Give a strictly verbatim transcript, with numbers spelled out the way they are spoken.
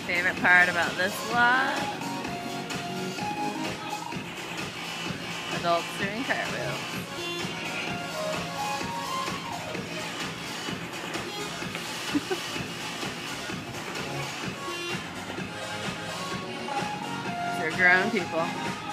favorite part about this vlog? Adults doing cartwheels. They're grown people.